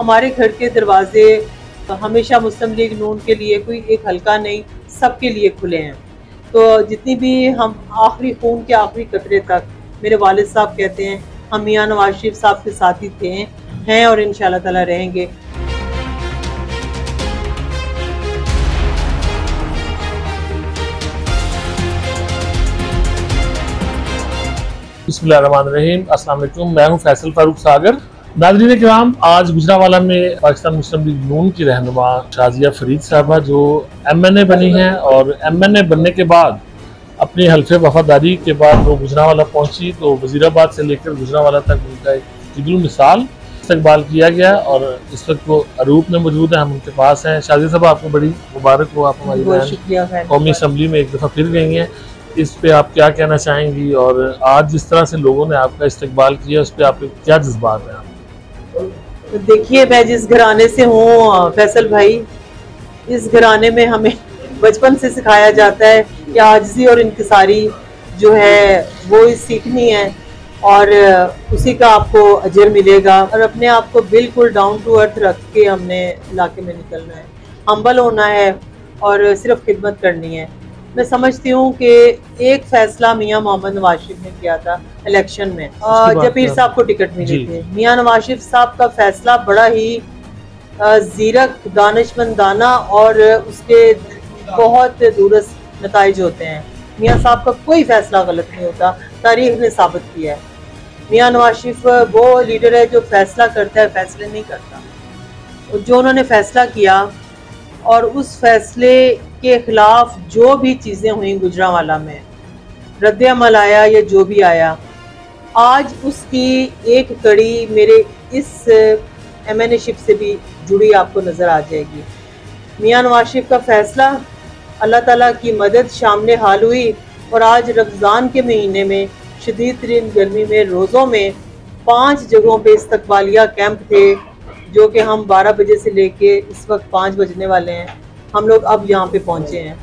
हमारे घर के दरवाजे हमेशा मुस्लिम लीग नून के लिए कोई एक हल्का नहीं, सबके लिए खुले हैं। तो जितनी भी हम आखिरी खून के आखिरी कतरे तक, मेरे वालिद साहब कहते हैं, हम मियां नवाज शरीफ साहब के साथ ही थे, हैं और इंशाल्लाह ताला रहेंगे। बिस्मिल्लाहिर्रहमानिर्रहीम, अस्सलाम वालेकुम। मैं हूं फैसल फारूक सागर। नाज़रीन किराम, आज गुजरांवाला में पाकिस्तान मुस्लिम लीग नून की रहनुमा शाजिया फरीद साहबा जो MNA बनी हैं और MNA बनने के बाद अपनी हल्फे वफादारी के बाद वो गुजरांवाला पहुंची तो वजीराबाद से लेकर गुजरांवाला तक उनका एक ईदुल मिसाल इस्तकबाल किया गया और इस वक्त वो अरूप में मौजूद है, हम उनके पास हैं। शाजिया साहब, आपको बड़ी मुबारक हो, आप हमारी बहन कौमी असम्बली में एक दफ़ा फिर गई हैं। इस पे आप क्या कहना चाहेंगी और आज जिस तरह से लोगों ने आपका इस्तकबाल किया उस पर आपके क्या जज्बात हैं? तो देखिए, मैं जिस घराने से हूँ फैसल भाई, इस घराने में हमें बचपन से सिखाया जाता है कि आजिज़ी और इनकिसारी जो है वो सीखनी है और उसी का आपको अजर मिलेगा। और अपने आप को बिल्कुल डाउन टू अर्थ रख के हमने इलाके में निकलना है, हम्बल होना है और सिर्फ खिदमत करनी है। मैं समझती हूँ कि एक फैसला मियां मोहम्मद नवाज शरीफ ने किया था इलेक्शन में, जब पीर साहब को टिकट मिली थी। मियां नवाज शरीफ साहब का फैसला बड़ा ही ज़ीरक, दानिशमंदाना और उसके बहुत दूरस्त नताइज होते हैं। मियां साहब का कोई फैसला गलत नहीं होता, तारीख ने साबित किया है। मियां नवाज शरीफ वो लीडर है जो फैसला करता है, फैसले नहीं करता। जो उन्होंने फैसला किया और उस फैसले के खिलाफ जो भी चीज़ें हुई गुजरांवाला में, रद्द अमल आया या जो भी आया, आज उसकी एक कड़ी मेरे इस MNA शिप से भी जुड़ी आपको नज़र आ जाएगी। मियां नवाज शरीफ का फैसला, अल्लाह ताला की मदद शामिल हाल हुई और आज रमज़ान के महीने में शदीद तरीन गर्मी में रोज़ों में 5 जगहों पे इस्तकबालिया कैंप थे जो कि हम 12 बजे से लेके इस वक्त 5 बजने वाले हैं, हम लोग अब यहाँ पे पहुँचे हैं।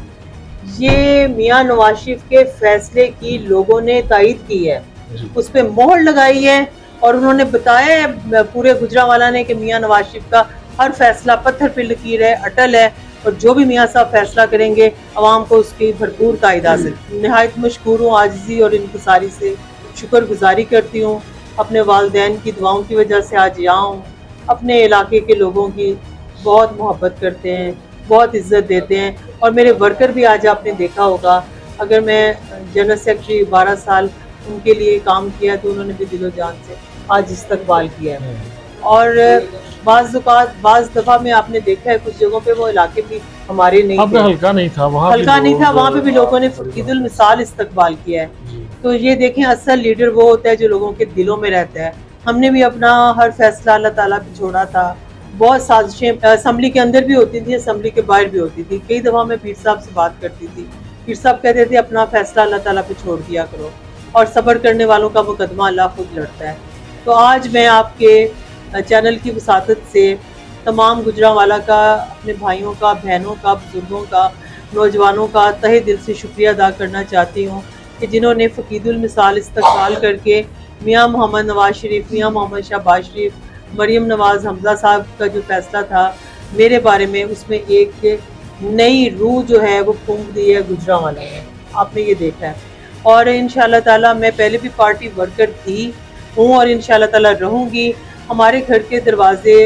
ये मियां नवाज शरीफ के फैसले की लोगों ने तायद की है, उस पर मोहर लगाई है और उन्होंने बताया है पूरे गुजरांवाला ने कि मियां नवाज शरीफ का हर फैसला पत्थर पे लकीर है, अटल है और जो भी मियां साहब फैसला करेंगे अवाम को उसकी भरपूर तायद हासिल। नहायत मशकूर हूँ, आजिज़ी और इनकिसारी से शुक्रगुजारी करती हूँ। अपने वालिदैन की दुआओं की वजह से आज यहाँ हूँ। अपने इलाके के लोगों की बहुत मोहब्बत करते हैं, बहुत इज्जत देते हैं और मेरे वर्कर भी आज आपने देखा होगा, अगर मैं जनरल सेक्रेटरी 12 साल उनके लिए काम किया तो उन्होंने भी दिलो जान से आज इस्तकबाल किया है। और बाज़ दफ़ा में आपने देखा है कुछ जगहों पे वो इलाके भी हमारे नहीं थे, हल्का नहीं था, वहाँ पे भी लोगों ने ईदुल मिसाल इस्तकबाल किया है। तो ये देखें, असल लीडर वो होता है जो लोगों के दिलों में रहता है। हमने भी अपना हर फैसला अल्लाह ताला पे छोड़ा था। बहुत साजिशें असम्बली के अंदर भी होती थी, असम्बली के बाहर भी होती थी। कई दफ़ा मैं पीर साहब से बात करती थी, पीर साहब कहते थे अपना फैसला अल्लाह ताला पे छोड़ दिया करो और सब्र करने वालों का मुकदमा अल्लाह खुद लड़ता है। तो आज मैं आपके चैनल की वसातत से तमाम गुजरांवाला का, अपने भाइयों का, बहनों का, बुजुर्गों का, नौजवानों का तहे दिल से शुक्रिया अदा करना चाहती हूँ कि जिन्होंने फ़कीदुल मिसाल इस्तकबाल करके मियां मोहम्मद नवाज शरीफ, मियां मोहम्मद शहबाज शरीफ, मरियम नवाज हमजा साहब का जो फैसला था मेरे बारे में, उसमें एक नई रूह जो है वो फूंक दी है गुजरांवाला में, आपने ये देखा है। और इंशाल्लाह ताला मैं पहले भी पार्टी वर्कर थी, हूँ और इंशाल्लाह ताला रहूँगी। हमारे घर के दरवाजे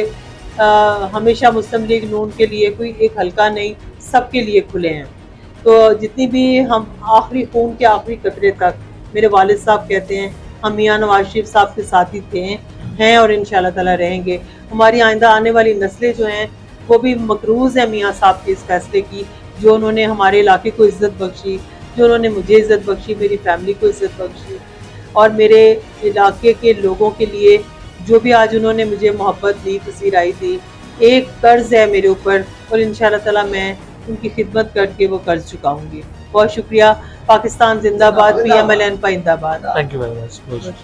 हमेशा मुस्लिम लीग नून के लिए कोई एक हल्का नहीं, सबके लिए खुले हैं। तो जितनी भी हम आखिरी खून के आखिरी कतरे तक, मेरे वालिद साहब कहते हैं, हम मियां नवाज शरीफ साहब के साथ ही थे, हैं और इंशाल्लाह ताला रहेंगे। हमारी आइंदा आने वाली नस्लें जो हैं वो भी मकरूज़ हैं मियां साहब के इस फैसले की, जो उन्होंने हमारे इलाके को इज़्ज़त बख्शी, जो उन्होंने मुझे इज़्ज़त बख्शी, मेरी फैमिली को इज़्ज़त बख्शी और मेरे इलाके के लोगों के लिए जो भी आज उन्होंने मुझे मोहब्बत दी, पसीराई दी, एक कर्ज़ है मेरे ऊपर और इंशाल्लाह ताला मैं उनकी खिदमत करके वो कर्ज चुकाऊंगी। बहुत शुक्रिया। पाकिस्तान जिंदाबाद, PMLN पाइंदाबाद। Thank you very much.